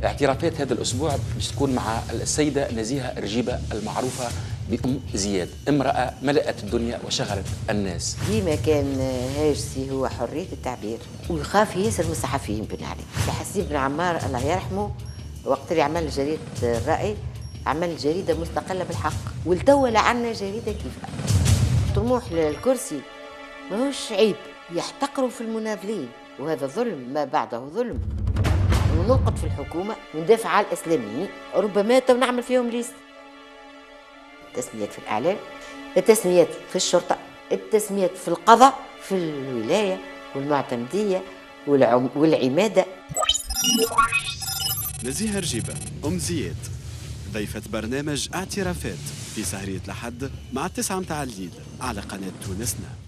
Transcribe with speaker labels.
Speaker 1: اعترافات هذا الأسبوع باش تكون مع السيدة نزيهة رجيبة المعروفة بأم زياد، امرأة ملأت الدنيا وشغلت الناس.
Speaker 2: ديما كان هاجسي هو حرية التعبير، ويخاف ياسر من الصحفيين بن علي. حسيب بن عمار الله يرحمه وقت اللي عمل جريدة الرأي عمل جريدة مستقلة بالحق، والتو لعنا جريدة كيفها. طموح للكرسي ماهوش عيب، يحتقروا في المناضلين، وهذا ظلم ما بعده ظلم. وننقد في الحكومة وندافع على الإسلاميين، ربما تو نعمل فيهم ليست. التسميات في الإعلام، التسميات في الشرطة، التسميات في القضاء، في الولاية والمعتمدية والعمادة.
Speaker 3: نزيهة رجيبة أم زياد ضيفة برنامج اعترافات في سهرية الأحد مع 9 متاع الليل على قناة تونسنا.